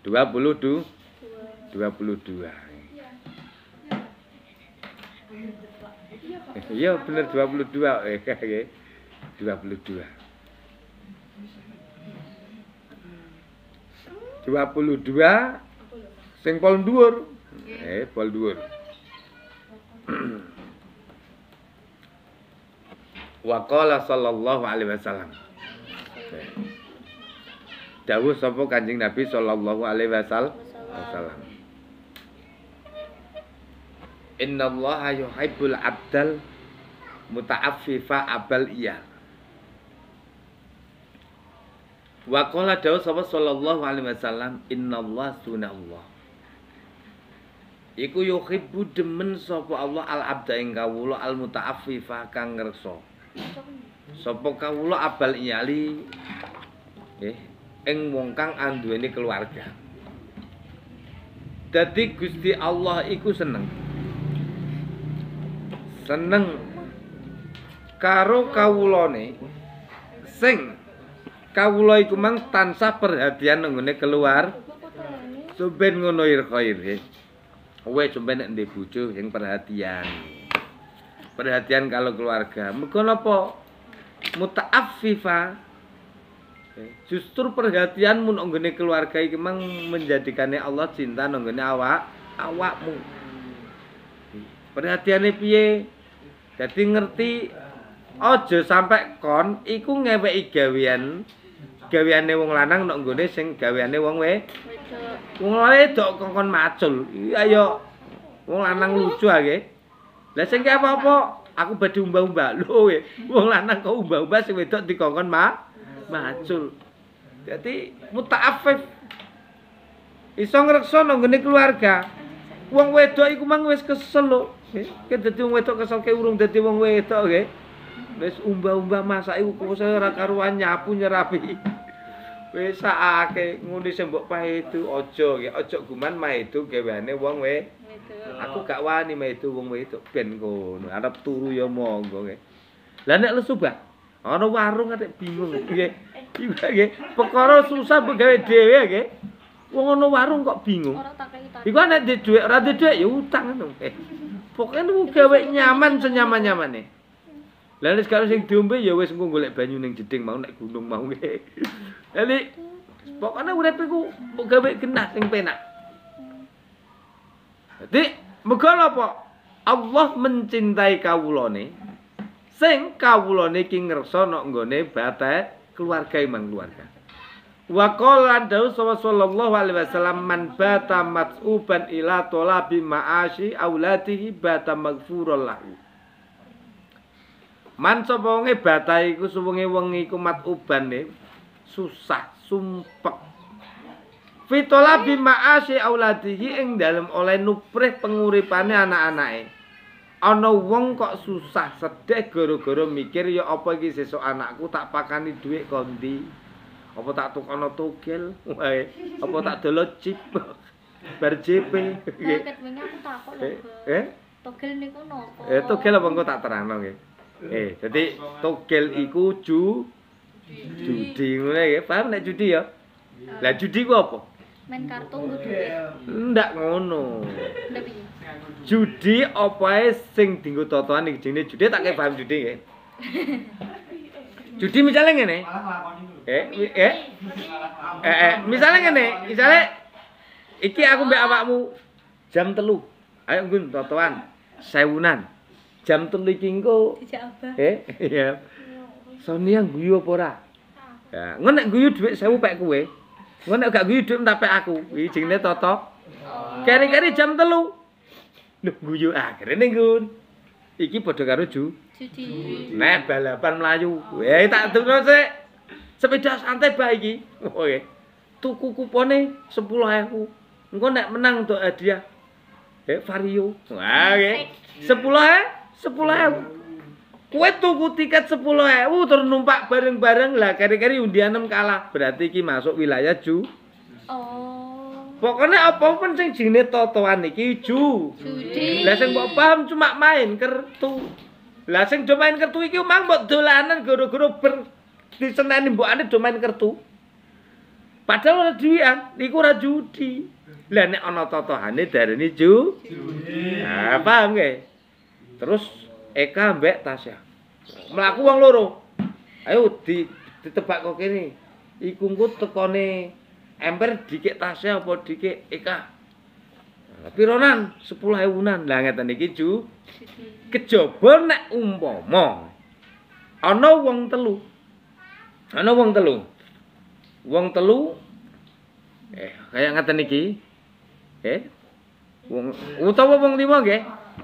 22. Iya bener 22. Nggih. 22. 22 sing pol dhuwur. Pol dhuwur. Wa qala sallallahu alaihi wasallam. Dawuh sapa Kanjeng Nabi sallallahu alaihi wasallam. Innallaha yuhibbul abdal muta'affifa abal iya. Wa qala dawuh sapa sallallahu alaihi wasallam innallaha sunallah. Iku yuhibbu demen sapa Allah al abda ing kawula al muta'affifa kang ngreksa. Sapa kawula abal iyali ing wong kang anduweni keluarga. Dadi Gusti Allah iku seneng karo kawulane sing kawula iku mang tansah perhatian nggone keluar sampeyan ngono khair. Kowe sampeyan nek ndek bojo sing perhatian kalau keluarga. Mergo napa muta'affifa justru perhatian mun nggone keluarga iki mang menjadikane Allah cinta nggone awakmu. Perhatiane piye? Dadi ngerti aja sampai kon iku ngeweki gaweane wong lanang nek nggone sing gaweane wong wedok. Wong wedok kon macul. Ayo wong lanang lucu ae. Lah sing ki apa-apa aku badhe umbah-umbah. Lho wong lanang kok umbah-umbah sing wedok dikongkon macul. Dadi muta'affif. Iso ngreksa nang nggone keluarga. Wong wedok iku mang wis kesel lho. Nggih, dadi wong wedok kesel ke urung dadi wong wedok nggih. Wis umbah-umbah masak iku kok ora karuan nyapu nyerapi. Wis sakake ngene sing mbok paedu aja guman maedu gaweane wong wedok. Aku gak wani maedu wong wedok ben ngono. Arep turu ya monggo nggih. Lah nek lesu bah ana warung arek bingung nggih. Nggih, perkara susah mbok gawe dhewe nggih. Wong ana warung kok bingung. Iku nek ndek dhuwit ora ndek dhuwit ya utang ngono. Pokoke nu gawe nyaman senyaman-nyamane. Lah nek karo sing diombe ya wis engko golek banyu ning jeding mau nek gunung mau nggih. Jadi pokoknya urip iku mbok gawe genah sing penak. Dadi muga apa? Allah mencintai kawulane sing kawulane iki ngersa nek nggone batet keluarga imang keluarga. Wa qala sallallahu alaihi wasallam man bata mat'uban ila talabi ma'ashi auladihi bata maghfuran lahu. Man sapa wonge bata iku suwenge wong iku mat'uban susah sumpek. Fitolabi ma'ashi auladihi ing dalem oleh nuprih penguripane anak-anake. Ana wong kok susah sedih gara-gara mikir ya apa iki sesuk anakku tak pakani dhuwit kondi. Apa tak tukono togel? Wae. Apa tak dolot chip? Bar JP. Nggih. Wingi aku takon lho. Togel niku napa? Togel apa engko tak terangno nggih. Dadi togel iku judi ngono nggih. Paham nek judi ya? Lah judi ku apa? Main kartu nggo dhuwit. Ndak ngono. Ndak piye? Judi opae sing dienggo totoan iki jenenge judi tak paham judi nggih. Judi misalnya ngene. Misalnya ngene, iki aku mbek awakmu jam 3. Ayo nggon totoan 1000-an. Jam 3 iki engko. Iya. Sonia guyu apa ora? Ya, ngono nek guyu dhuwit 1000 pek kowe. Ngono nek gak guyu dhuwit tak pek aku. Iki jenenge toto. Keri-keri jam 3. Lho guyu akhirene nggon. Iki padha karo judi. Nek balapan mlayu. Tak turun sik. Sepeda santai bae iki. Oke. Tuku kupone 10.000. Engko nek menang untuk hadiah. Vario. Wah, nggih. 10.000. Kowe tuku tiket 10.000 terus numpak bareng-bareng lah kari-kari undianem kalah. Berarti iki masuk wilayah Pokoknya apapun sing jenenge totoan iki judi. Lah sing mbok paham cuma main kertu. Lah sing do main kertu iki mang mbok dolanan gara-gara diseneni mbokane do main kertu. Padahal ora duwian, iku ora judi. Lah nek ana totohane darani judi. Nah, paham nggih? Terus Eka mbek Tasya. Mlaku wong loro. Ayo ditebak kok kene. Iku engko tekone emper dikek Tasya apa dikek Eka? Pironan 10.000-an. Lah ngeten iki kejaba nek umpama ana wong telu. Wong telu kaya ngeten iki. Wong utawa wong lima nggih.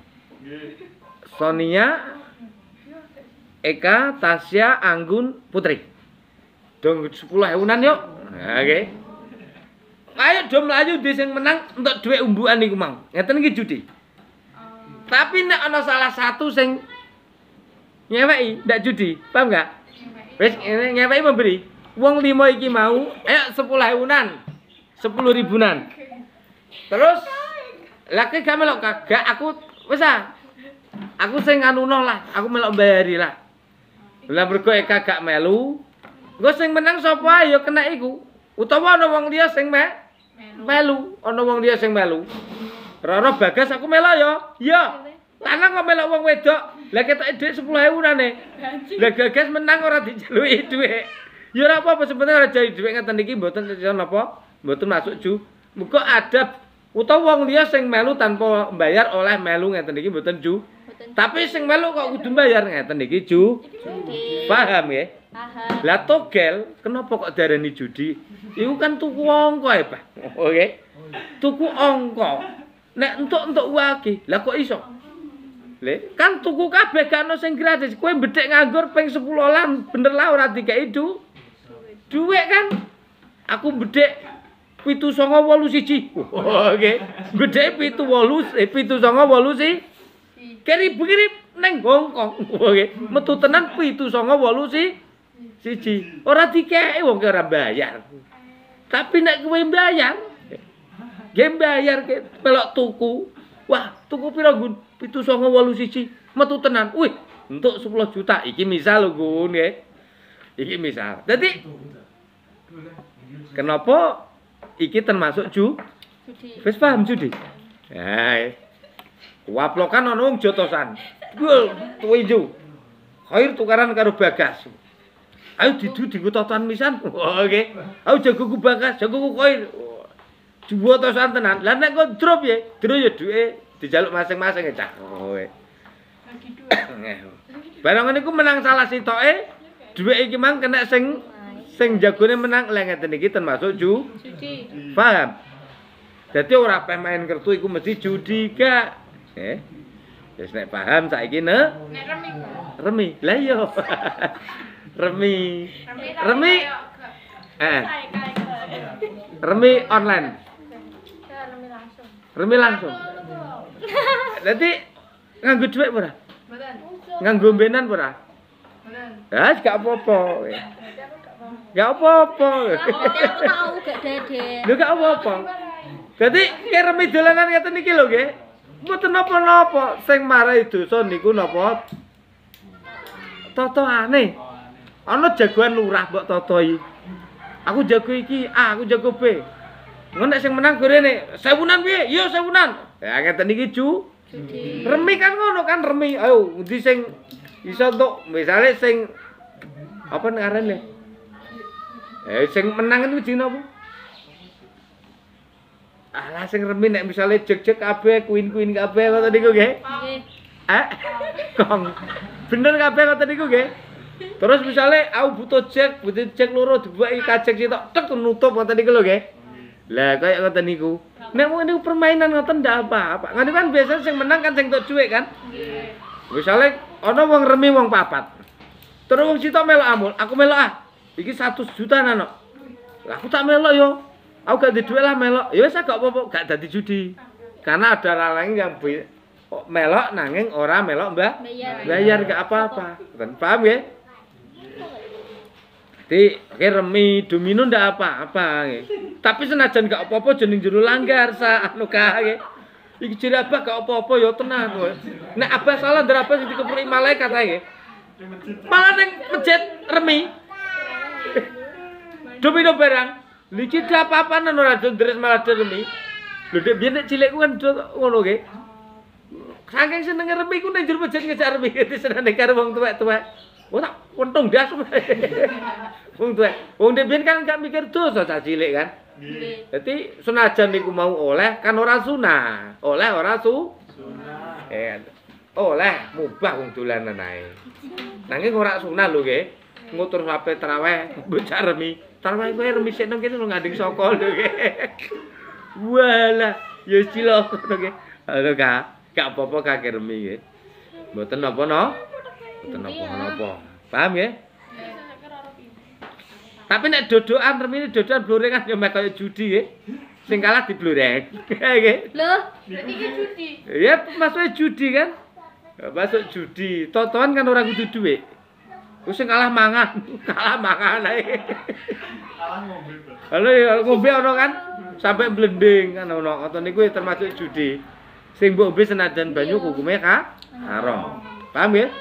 Sonia, Eka, Tasya, Anggun, Putri. Dong 10.000-an yuk. Nah, nggih. Ayo do mlayu ndi sing menang entuk dhuwit umbukan niku mang. Ngeten iki judi. Tapi nek ana salah satu sing nyeweki ndak judi, paham enggak? Wis nyeweki memberi. Wong 5 iki mau, ayo 10.000-an. 10.000-an. Terus laki gak melok kagak aku wis aku sing anuno lah, aku melok mbayari lah. Lah mergo Eka gak melu, engko sing menang sapa ya kena iku. Utawa ana wong liya sing melu, ana wong liya sing melu. Roro Bagas aku melok ya. Iya. Lanang kok melok wong wedok. Lah ketoke dhuwit 10.000-ane. Lah Gagas menang ora dijaluki dhuwit. Ya ora apa-apa sebenarnya ora jadi dhuwit ngeten iki mboten napa? Mboten masuk ju. Muga ada utawa wong liya sing melu tanpa mbayar oleh melu ngeten iki mboten ju. Tapi sing melu kok kudu mbayar ngeten iki ju. Paham ya? Paham. Lah togel kenapa kok darani judi? Iku kan tuku angka ya, Pak. Oke. Tuku angka. Nek entuk wage, lah kok iso? Le, kan tuku kabeh gak ono sing gratis. Kowe bedhek nganggur ping 10-an bener lah ora dikeki duwek kan. Aku bedhek 7,81. Oke. Bedhek 7,8 sih. Kirip-kirip neng Hongkong. Oke. Metu tenan 7,8 siji. Ora dikeki wong ora bayar. Tapi nek kowe bayar, nggih bayar ke melok tuku. Wah, tuku pira Gun? 7,8 siji. Metu tenan. Wih, entuk 10 juta. Iki misal lho Gun, nggih. Iki misal. Dadi kenapa iki termasuk judi? Wis paham judi? Nah, waplokan ana wong jotosan. Gol, tuwe ijo. Khair tukaran karo Bagas. Ayo didu dienggo totoan misan. Oke. Ayo jagoku Bagas, jagoku Khair. Juwo totosan tenan. Lah nek kok drop ya, drop ya duwe dijaluk masing-masing ya cah. Oke. Barang niku menang salah sitoke, dhuwit iki mang kena sing jagone menang lek ngeten iki termasuk judi. Paham? Dadi ora peh main kertu iku mesti judi gak. Wis nek paham saiki nek remi. Lah iya. Remi. Remi online. Remi langsung. Dadi nganggo dhuwit ora? Mboten. Nganggo benan ora? Mboten. Ah, gak apa-apa. Gak apa-apa. Aku tahu gak dede. Lho gak apa-apa. Dadi remi dolanan ngeten iki lho nggih. Mboten napa-napa. Sing marai dosa niku napa? Totoane. Ana jagoan lurah mbok totoi. Aku jago iki A, aku jago B. Ngono nek sing menang gorene 1000-an piye? Yo 1000-an. Ya ngeten iki judi. Remi kan ngono kan remi. Ayo endi sing iso entuk misale sing apa ngarane? Sing menang itu jenenge apa? Alah sing remi nek misale jek-jek kabeh, kuin-kuin kabeh ngoten niku nggih. Nggih. Kong. Bener kabeh ngoten niku nggih. Terus misale aku butuh cek loro dibuaki kajek sitok tek nutup ngoten niku lho nggih. Lah kaya ngoten niku. Nek niku permainan ngoten ndak apa-apa. Ngene kan biasanya sing menang kan sing entuk dhuwit kan? Nggih. Misale ana wong remi wong papat. Terus wong sitok melok amul, aku melok iki 100 juta nano. Lah aku tak melok yo. Aku gak duwe lah melok. Ya wis gak apa-apa, gak dadi judi. Karena ada orang yang melok nanging ora melok bayar gak apa-apa. Paham ya? Jadi remi domino ndak apa-apa nggih. Tapi senajan gak apa-apa jeneng jero langgar anu kae. Iki jere abah gak apa-apa ya tenan kowe. Nek abah salah ndar abah sing dikepuri malaikat ae nggih. Malah ning masjid remi. Domino barang. Liki apa-apanan ora ndres malah remi. Lho dek biyen nek cilik ku kan ngono nggih. Saking senenge remi ku ning jero masjid ngejar remi disenane karo wong tuwek-tuwek. Oh tak untung das. Wong tuwek. Wong dek biyen kan gak mikir dosa cah cilik kan. Nggih. Dadi senajan niku mau oleh kan ora sunah. Oleh ora sunah. Oleh mubah wong dolanan ae. Nanging ora sunah lho nggih. Ngutur sampe traweh bocah remi. Traweh kowe remi sik nang kene nganding saka lho nggih. Walah, ya cilok ngono nggih. Lho gak apa-apa kakek remi nggih. Mboten napa no? Mboten napa-napa. Paham nggih? Tapi nek dodokan remine dodokan blorengan ya mek kaya judi nggih. Sing kalah dibloreng. Nggih. Lho, iki judi. Ya masuk judi kan? Masuk judi. Totoan kan ora kudu dhuwit. Wis sing kalah mangan ae. Kalah ngombe. Halo ngombe ono kan sampai blending kan ono. Ngoten niku termasuk judi. Sing mbok ombe senajan banyu hukume haram. Paham nggih?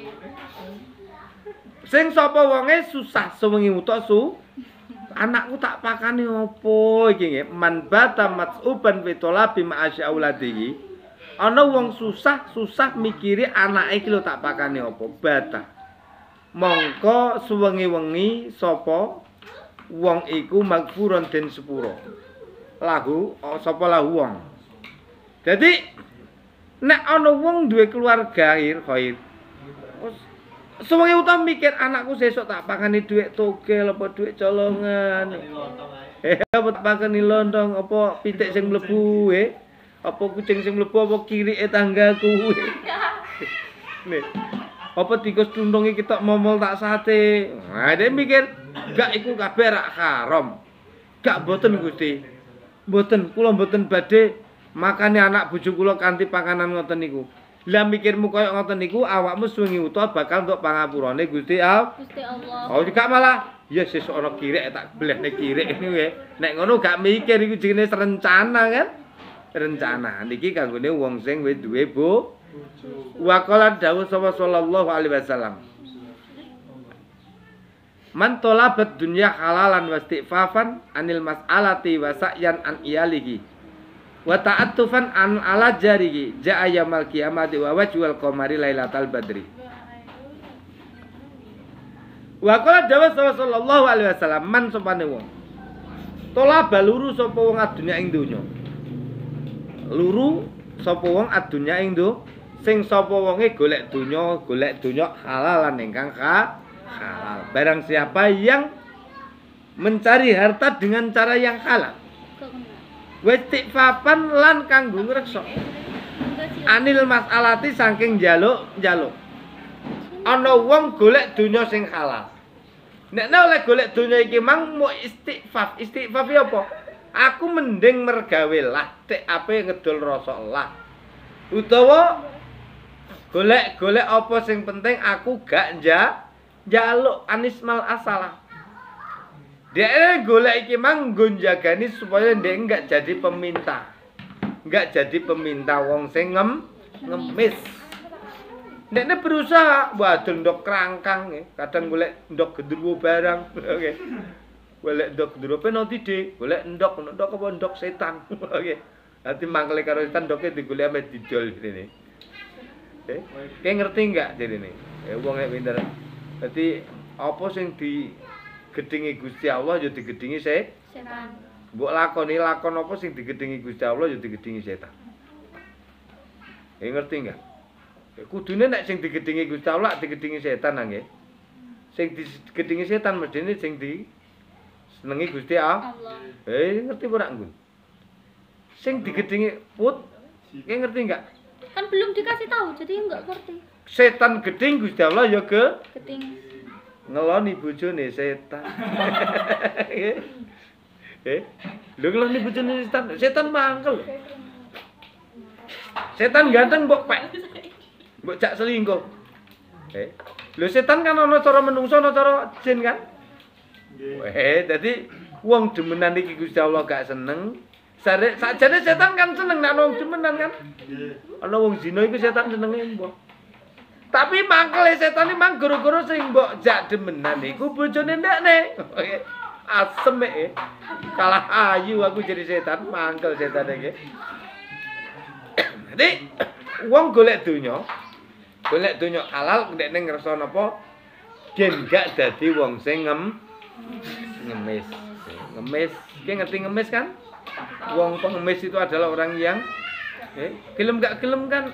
Sing sapa wonge susah sewengi utuk anakku tak pakani opo iki nggih? Man bata matsuban fi talabi ma'asya auladihi. Ana wong susah mikiri anake iki lho tak pakani opo? Bata. Mongko suwengi-wengi sapa wong iku magfuron den sepuro. Lahu sapa lahu wong. Dadi nek ana wong duwe keluarga khair. Suwengi utam mikir anakku sesuk tak pakani dhuwit togel apa dhuwit colongan. Apa pakani lontong apa pitik sing mlebu apa kucing sing mlebu apa kirike tanggaku. Nih. Apa tikus tuntunge kita momol tak sate. Nah, dia mikir, gak iku kabeh rak haram. Gak boten Gusti. Boten, kula boten badhe makani anak bojo kula kanthi pakanan ngoten niku. Lah mikirmu koyo ngoten niku awakmu suwengi utawa bakal entuk pangapurane Gusti Allah. Oh, gak malah ya sesuk ana kirek tak blehne kirek niku nggih. Nek ngono gak mikir iku jenenge rencana kan? Rencana. Niki kanggone wong sing wis duwe wa qala dawuh sallallahu alaihi wasallam. Man talabat dunya halalan wa istifafan anil mas'alati wa sa'yan an iyalihi wa ta'attufan an ala jarihi ja'a yaumil qiyamati wa wajhul qamari lailatal badri. Wa qala dawuh sallallahu alaihi wasallam man sopane wong talaba luru sapa wong adunya ing donya. Luru sapa wong adunya ing donya. Sing sapa wonge golek donya halalan ingkang halal. Barang siapa yang mencari harta dengan cara yang halal. Westifafan lan kanggo ngreksa. Anil mas'alati saking njaluk. Ana wong golek donya sing halal. Nek oleh golek donya iki mang mau istifaf. Istifaf ya apa? Aku mending mergawe lah tek ape ngedol rasa lah. Utawa golek apa sing penting aku gak njaluk anismal asalah. Dia golek iki mang nggo njagani supaya ndek enggak jadi peminta. Enggak jadi peminta wong sing ngemis. Ndekne berusaha wadon ndok krangkang kadang golek ndok gendruwo barang. Oke. Golek ndok gendruwo penoti dik, golek ndok apa ndok setan. Oke. Nanti mangkele karo setan ndoke digolek ame didol rene. Kayak ngerti enggak jadi nih? Wong nek pinter. Dadi apa sing digedhingi Gusti Allah ya digedhingi setan. Mbok lakon apa sing digedhingi Gusti Allah ya digedhingi setan. Ngerti enggak? Kudune nek sing digedhingi Gusti Allah digedhingi setan nggih. Sing digedhingi setan medene sing senengi Gusti Allah. Ngerti ora nggon? Sing digedhingi put, ngerti enggak? Kan belum dikasih tahu jadi enggak ngerti. Setan geding Gusti Allah ya geding. Ngeloni bojone setan. Lho ngeloni bojone setan. Setan mangkel. Setan ganteng mbok pek. Mbok jak selingkuh. Lho setan kan ana cara menungso ana cara jin kan? Nggih. Dadi wong demenan iki Gusti Allah gak seneng. Sakjane setan kan seneng nek wong demenan kan. Ana wong zina iku setan senenge mbok. Tapi mangkele setan iki mang gara-gara sing mbok jak demenan iku bojone ndekne. Asem kalah ayu aku jadi setan, mangkel setan iki. Dadi wong golek donya halal ndekne ngrasa napa gen gak dadi wong sing ngemis. Ngemis, ki ngerti ngemis kan? Wong pengemis itu adalah orang yang gelem gak gelem kan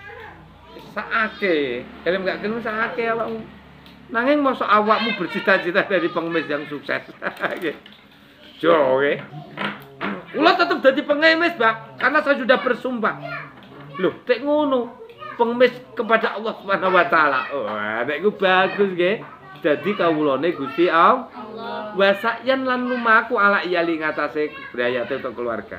saake, gelem gak gelem saake awakmu. Nanging mosok awakmu bercita-cita dari pengemis yang sukses. Jo nggih. Kula tetep dadi pengemis, Pak, karena saya sudah bersumpah. Loh, tek ngono. Pengemis kepada Allah Subhanahu wa taala. Wah, nek ku bagus nggih. Dadi kawulane Gusti Allah. Wa sa'yan lan lumaku ala iyali ngatasé kebrayate untuk keluarga.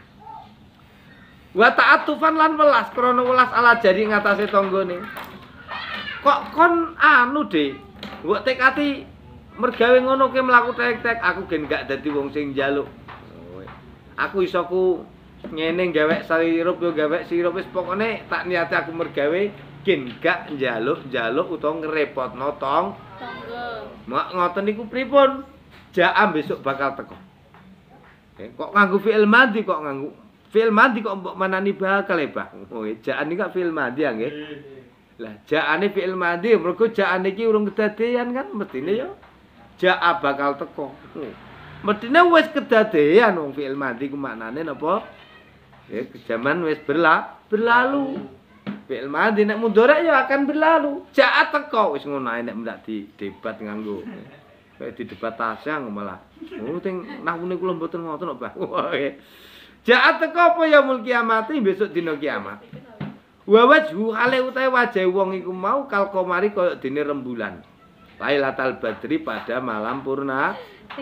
Wa ta'atufan lan welas krana welas ala jari ngatasé tanggane. Kok kon anu, De? Mbok tekati mergawe ngono ki mlaku tek-tek aku gen gak dadi wong sing njaluk. Aku iso ku ngene gawek sirup yo gawek sirup wis pokoknya tak niate aku mergawe gen gak njaluk utawa ngrepotno tangga. Mak ngoten niku pripun? Jaam besok bakal teko. Kok nganggo fi'il madhi kok nganggo fi'il madhi kok mbok manani bakal Bah. Oh, jaan iki kok fi'il madhi ya nggih. Lah jaane fi'il madhi mergo jaane iki urung kedadean kan mestine yo jaa bakal teko. Mestine wis kedadean wong fi'il madhi ku maknane napa? Zaman wis berlalu. Fi'il madhi nek mudhari ya akan berlalu. Jaa teko wis ngono ae nek ndak di debat nganggo. Kayak di debat tasang malah. Oh teng nahune kula mboten ngoten kok, Bah. Jaa teko apa ya mul kiamat besok dina kiamat. Wa wajhu hale utahe wajah wong iku mau kal qamari kaya dene rembulan. Lailatul Badri pada malam purnama.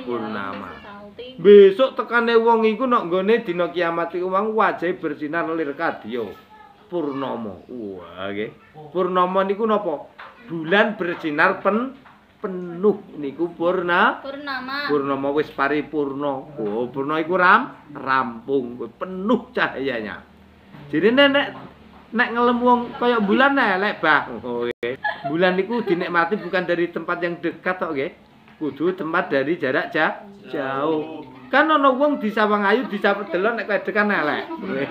Besok tekane wong iku nek nggone dina kiamat iku wong wajahe bersinar lir kadya purnama. Wah nggih. Purnama niku napa? Bulan bersinar penuh niku purnama. Purnama wis paripurna. Oh, purna iku rampung, penuh cahayanya. Jadi nek ngelem wong kaya bulan elek, Bah. Oh, nggih. Bulan niku dinikmati bukan dari tempat yang dekat tok nggih. Kudu tempat dari jarak jauh. Kan ana wong di Sawangayu delok nek kedekan elek.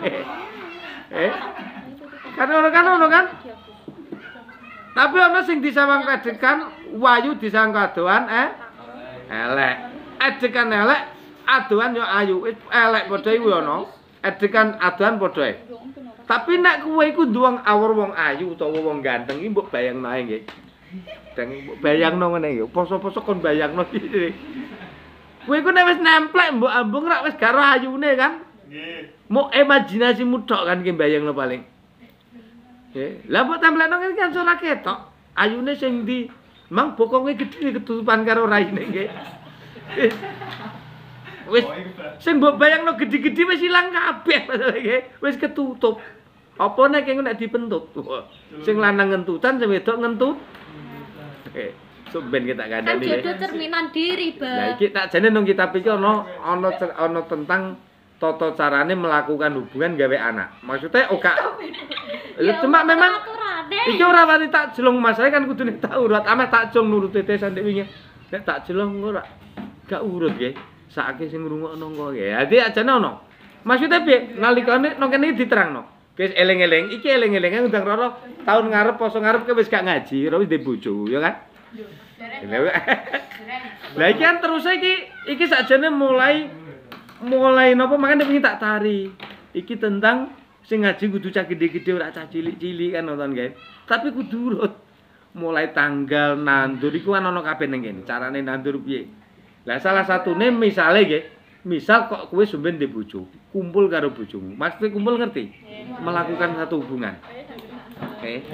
Kan ono kan? Tapi ana sing di Sawang kedekan wayu di Sawang kadoan elek. Edekan elek, adoan yo ayu. Elek padha iku ana. Edekan adoan padha ae. Tapi nek kowe iku nduwang awur wong ayu utawa wong ganteng iki mbok bayangno ae nggih. Deng bayangno ngene iki, poso-poso kon bayangno iki. Kowe iku nek wis nemplek mbok ambung rak wis garo ayune kan? Nggih. Mau imajinasimu tok kan ki bayangno paling. Nggih. Lah mbok templekno ngene kan ora ketok. Ayune sing ndi? Mang bokonge gedhe ketutupan karo raine nggih. Wis sing mbok bayangno gedhi-gedhi wis ilang kabeh nggih. Wis ketutup. Apa nek nek dipentut? Sing lanang ngentutan, sing wedok ngentut. Sumben kita kandhani. Kan jodoh cerminan diri, Bah. Lah iki tak jane nang kitab iki ana tentang tata carane melakukan hubungan gawe anak. Maksudnya oka. Lha cuma memang iki ora wani tak jelong masalah kan kudune tak urut. Ameh tak jong nurut tetesan ndek wingi. Nek tak jelong ora gak urut nggih. Saiki sing ngrungokno kok nggih. Dadi ajane ono. Maksudnya piye? Nalikane nang kene diterangno. Wis eling-eling, iki eling-eling undang Roro tahun ngarep poso ngarep wis gak ngaji, ora wis ndek bojo, ya kan? Lah iki kan terus iki sakjane mulai napa makane pengen tak tari. Iki tentang sing ngaji kudu cah gede-gede ora cah cilik-cilik kan nonton guys. Tapi kudu urut. Mulai tanggal nandur iku kan ana kabeh ning kene. Carane nandur piye? Lah salah satune misale nggih, misal kok kowe sampeyan ndek bojo, kumpul karo bojomu. Maksudnya kumpul ngerti? Melakukan satu hubungan. Oke.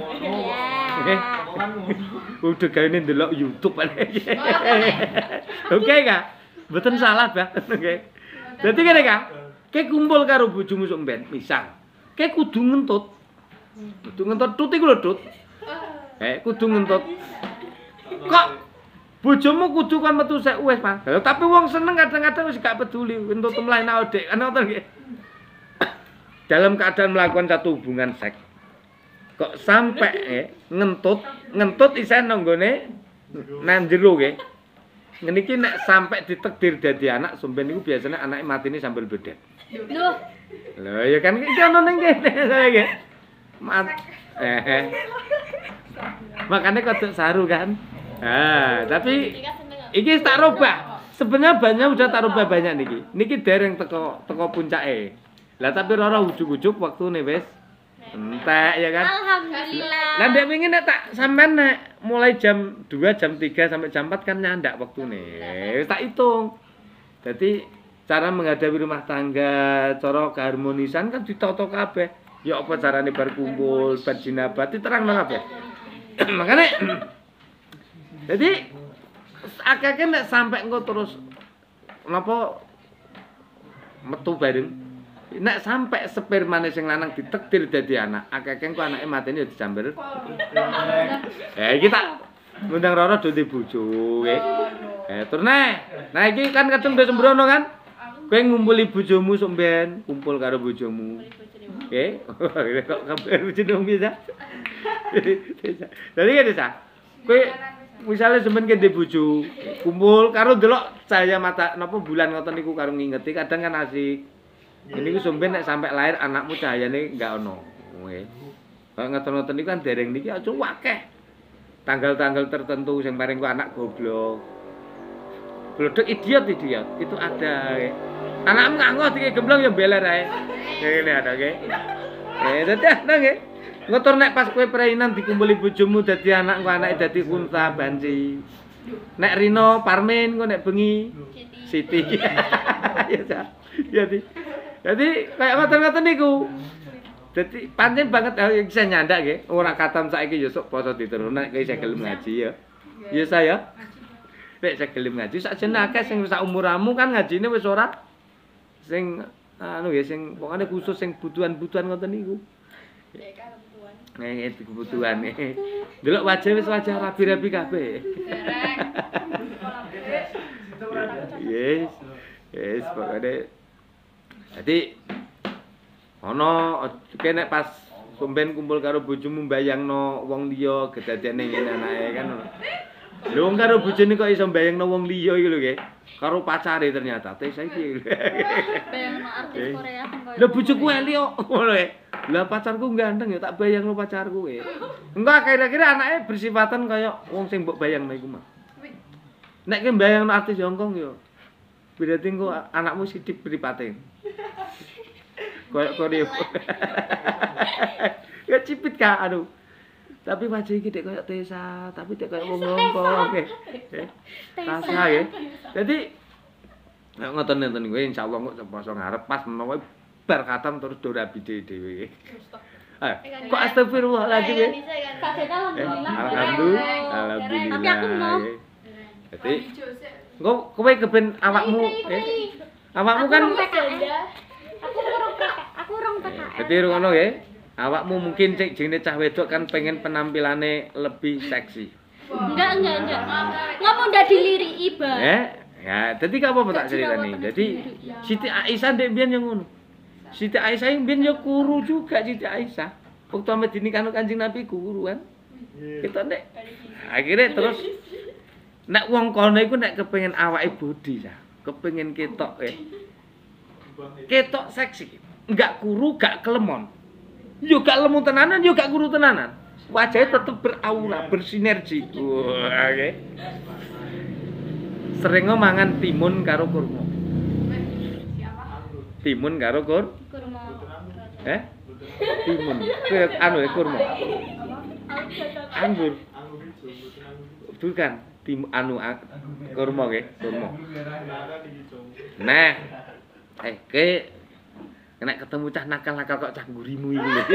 Udah gaene ndelok YouTube ae. Oke Kak. Mboten salah, Bang. Oke. Dadi ngene Kak. Ki kumpul karo bojomu sampeyan, misal. Ki kudu ngentut. Kudu ngentut tut iku lho, Tut. Kudu ngentut. Kok bojomu kudu kon metu sek wis, Mas. Tapi wong seneng kadang-kadang wis gak peduli ngentut mlae nek Dik. Kan ngoten nggih. Dalam keadaan melakukan satu hubungan seks kok sampai ngentut isih nang nggone nang jero nggih. ngene iki nek sampai ditakdir dadi anak somben niku biasanya anake matine sambil bedet. Loh, Lho ya kan iki ono ning kene saya iki. Makanya kodok saru kan. Nah, tapi iki tak robah. Sebenarnya banyak udah tak robah banyak niki. Niki dereng teko puncake. Lah tapi ora ujug-ujug waktune wis entek ya kan. alhamdulillah. Lah ndek wingi nek tak sampean nek mulai jam 2, jam 3 sampai jam 4 kan nyandak waktune. Wis tak hitung. Jadi cara menghadapi rumah tangga, cara keharmonisan kan ditata kabeh. Ya apa carane bar kumpul, bar jinabat diterangno kabeh. Makane jadi akeh nek sampai engko terus napa metu bareng. Nek sampai spermane sing lanang ditakdir dadi anak, akeh engko anake matine ya dijamber. Iki tak ngundang Roro do bojo nggih. Tur nah iki kan kadung do sembrono kan. Kowe ngumpuli bojomu sok mben, kumpul karo bojomu. Nggih. Kok kabar bojomu bisa? Dadi ngene sa. Kowe misale sampean ke ndek bojo, kumpul karo delok cahaya mata napa bulan ngoten niku karo ngingeti kadang kan asik. Ini ku sampean nek sampai lahir anakmu cahayane enggak ono. Nggih. Kaya ngoten-ngoten niku kan dereng niki aja akeh. Tanggal-tanggal tertentu sing paring ku anak goblok. Blodok idiot itu ada. Anakmu nganggo iki gemblong ya beler ae. Ngene ada nggih. Dadi ana nggih. Ngotor nek pas kowe prainan dikumpuli bojomu dadi anak ku anake dadi Kunta Banci. Nek Rino Parmin ku nek bengi Siti. Ya ta. Jadi kayak ngoten-ngoten niku. Dadi pancen banget bisa nyandak nggih. Ora katam saiki ya sok poso diterus nek kowe isih gelem ngaji ya. Ya saya. Nek saya gelem ngaji sakjane akeh sing sak umuramu kan ngajine wis ora sing anu nggih sing pokoknya khusus sing butuhan-butuhan ngoten niku. Kebutuhan. Delok wajah wis wajah rapi-rapi kabeh. Yes, pokoknya. Jadi ana kene pas somben kumpul karo bojomu mbayangno wong liya kedadiane ngene anake kan. Lho wong karo bojone kok iso mbayangno wong liya iki lho nggih. Karo pacare ternyata teh saiki. Bayangno artis Korea sing koyo. Lho bojoku eli kok ngono e. Lah pacarku ganteng ya tak bayangno pacarku e. Engko kira-kira anake bersifatan kaya wong sing mbok bayangno iku mah. Nek ki mbayangno artis Hongkong ya. Berarti engko anakmu sithik mripate. Koyo Korea. Ya cipit ka aduh. Tapi wajah iki dek koyo Tessa, tapi dek koyo wong Hongkong nggih. Tasa nggih. Dadi nek ngoten-ngoten kuwi insyaallah kok poso ngarep pas menawa bar katam terus do rabi dhewe. Kok astagfirullah lagi nggih. Alhamdulillah. Tapi aku mau. Dadi engko kowe kepen awakmu awakmu kan Aku urung PKL. Dadi ngono nggih. Awakmu mungkin cek jenenge cah wedok kan pengen penampilannya lebih seksi. Enggak. Enggak mau ndak diliriki, Bang. Ya, dadi gak apa-apa tak ceritani. Dadi Siti Aisyah ndek mbiyen yo ngono. Siti Aisyah mbiyen yo kuru juga Siti Aisyah. Waktu ame dinikahno Kanjeng Nabi kuru kan. Kita nek akhirnya terus nek wong kono iku nek kepengin awake bodi ya, kepengin ketok ketok seksi. Enggak kuru, gak kelemon. Yo gak lemu tenanan, yo gak kuru tenanan. Wajahnya tetep beraura, bersinergi. Wah, nggih. Sering mangan timun karo kurma. Timun karo kurma. Timun. Anu kurma. Anggur. Bukan, kurma nggih, kurma. Nah, nek ketemu cah nakal-nakal kok cah gurimu iki lho.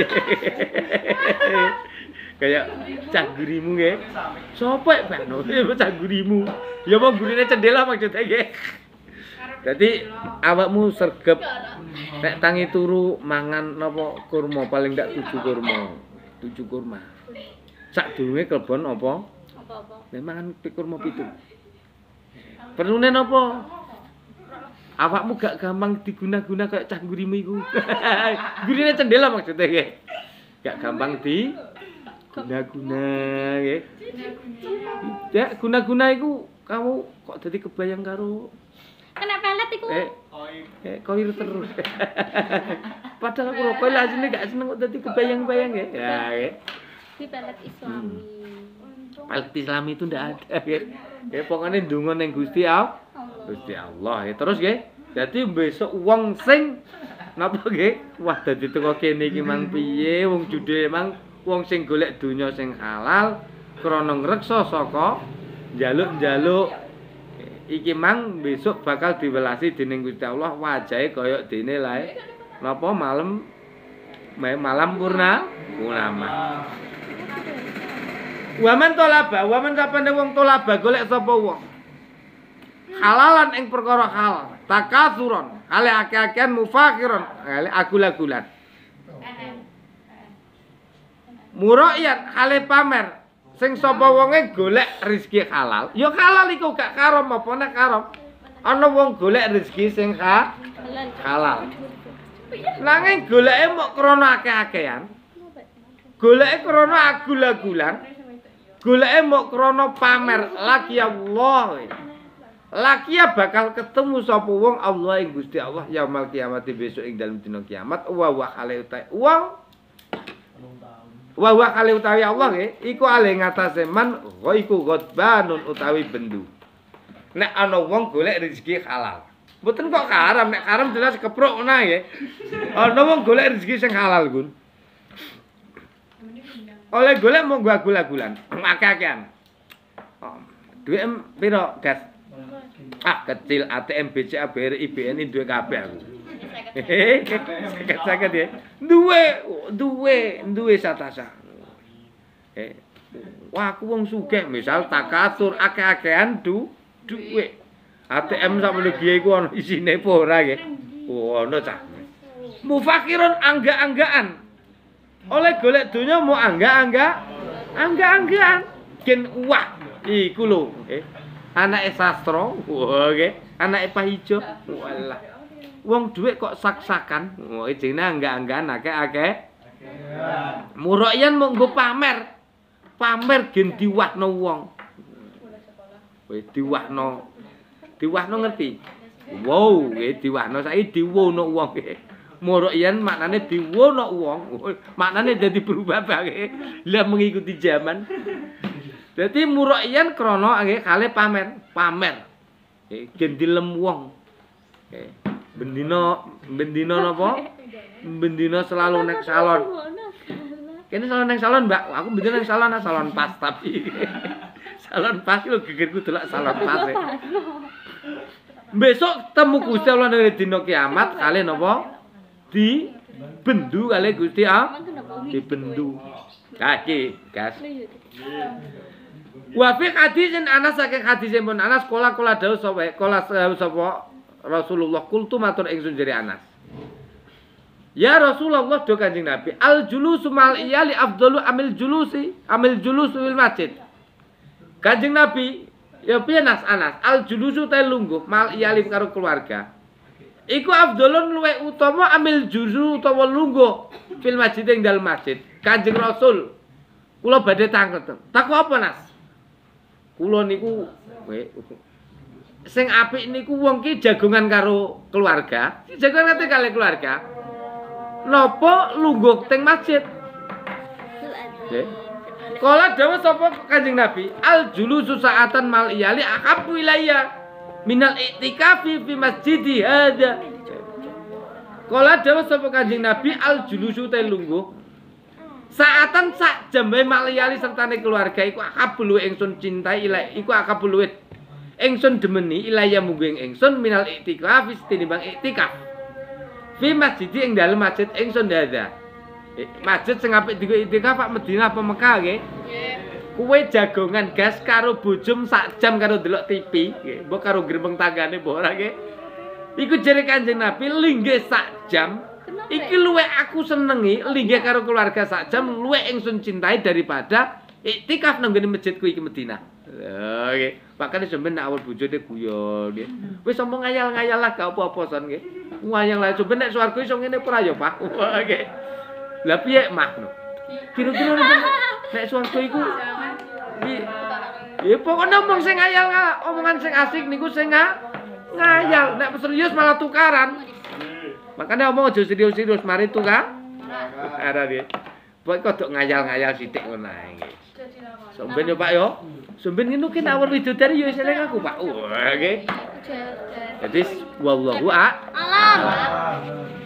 Kayak cah gurimu nggih. Sopo Pak? Cah gurimu. Ya apa gurine cendela maksudnya nggih. Dadi awakmu sregep nek tangi turu mangan napa kurma paling ndak 7 kurma. 7 kurma. Sadurunge klebon apa? Apa-apa. Mangan kurma 7. Perlune napa? Awakmu gak gampang diguna-guna kayak cah gurimu iku. Gurine cendela maksudnya nggih. Gak gampang di guna-guna nggih. Ya guna-guna iku kamu kok dadi kebayang karo Kena pelet iku. koir terus. Padahal aku rokok lah asline gak seneng kok dadi kebayang-bayang ya. Ya, ya. Di pelet Islami. Pelet Islami itu ndak ada ya. Ya pokoknya ndonga ning Gusti Allah. Gusti Allah ya. Terus nggih. Dadi besok wong sing napa nggih? Wah dadi teko kene iki mang piye wong judhe mang wong sing golek donya sing halal krana ngreksa saka njaluk-njaluk iki mang besok bakal diwelasi dening Gusti Allah wajahe kaya dene lae napa malam purnama. Waman sapane wong tolaba golek sapa wong halalan ing perkara halal takatsuron kali akeh-akehan mufakiron kali agul-agulan muraiyan kali pamer sing sapa wonge golek rezeki halal ya halal iku gak karom apa nek karom ana wong golek rezeki sing halal nanging goleke mok krana akeh-akehan goleke krana agul-agulan goleke mok krana pamer lagi Allah laki ya bakal ketemu sapa wong Allah ing Gusti Allah yaumul kiamat besok ing dalem dina kiamat wa kale utawi Allah nggih iku ale ngatasé man iku ghadbanun utawi bendu nek ana wong golek rezeki halal mboten kok haram nek haram jelas keprok nah nggih ana wong golek rezeki sing halal Gun oleh golek mung gagul-agulan akeh-akehan duwe piro gas kecil ATM BCA BRI BNI duwe kabeh aku. Sakit ya. Duwe satasa. Wah aku wong sugih misal takatur akeh-akehan duwe. ATM sak menugi iku ana isine apa ora nggih. Ono cah. Mufakirun angga-anggaan. Oleh golek donya mau angga-anggaan. Gen wah iku lho, anake sastra, wah nggih, anake pahijo. Walah. Wong dhuwit kok sak-sakan. Oh, jenenge angga-anggaan akeh-akeh. Muraian mung nggo pamer. Pamer gen diwahno wong. Wis diwahno. Diwahno ngerti? Wow, nggih diwahno saiki diwono wong nggih. Muraian maknane diwono wong. Maknane dadi berubah bae. Lah mengikuti zaman. Dadi muraian krana nggih kale pamer. Gen dilem wong. Bendina napa? Bendina selalu nek salon. Kene salon ning salon, Mbak. Aku bendina ning salon pas tapi. Salon pas lho gegerku delok salon pas. Besok temu Gusti Allah ning dina kiamat kale napa? Dibendu kale Gusti Allah. Dibendu. Kaki, gas. Wa fi hadisin Anas saking hadisin pun Anas kala dawuh sapa Rasulullah kultu matur ingsun jere Anas. Ya Rasulullah do Kanjeng Nabi, al julusu mal iyali afdalu amil julusu fil masjid. Kanjeng Nabi, ya piye Anas, al julusu ta lungguh mal iyali karo keluarga. Iku afdalun luwe utama amil julusu utawa lungguh fil masjid ing dalem masjid. Kanjeng Rasul kula badhe tanglet. Takwa apa Nas? Kula niku sing apik niku wong ki jagongan karo keluarga. Jagongan kate kali keluarga. Napa lungguh teng masjid? Nggih. Kala dawuh sapa Kanjeng Nabi, al julusu sa'atan mal iyali ahabbu ilayya minal i'tikafi fi masjidi hadza. Kala dawuh sapa Kanjeng Nabi, al julusu te lungguh saatan sak jam wae mal iyali sertane keluarga iku ahabbu luwih ingsun cintai ilai iku ahabbu luwih ingsun demeni ilayya munggu ingsun minal i'tikaf tinimbang i'tikaf fi masjid ing dalem masjid ingsun hadza. Masjid sing apik dienggo i'tikaf Pak Madinah apa Mekah nggih? Nggih. Kuwe jagongan gas karo bojom sak jam karo delok TV nggih. Mbok karo grembeng tanggane mbok ora nggih. Iku jere Kanjeng Nabi linggih sak jam. Iki luwih aku senengi linggih karo keluarga sak jam luwih ingsun cintai daripada i'tikaf nang ngene masjidku iki Madinah. Nggih. Makane sampeyan nek awal bojone guyon nggih. Wis omong ngayal-ngayal lah gak apa-apa son nggih. Ngayal lah sampeyan nek swarga iso ngene ora ya Pak. Nggih. Lah piye Mak? Kira-kira nek swarga iku Ya pokoknya omong sing ngayal, omongan sing asik niku sing ngayal. Nek serius malah tukaran. Makanya omong aja serius-serius, mari tukar. Ada dia. Pokoke kodok ngayal-ngayal sithik ngono ae nggih. Somben yo Pak yo. Somben ngene ki awur widodari yo eling aku Pak. Wah nggih. Jadi wallahu a'lam.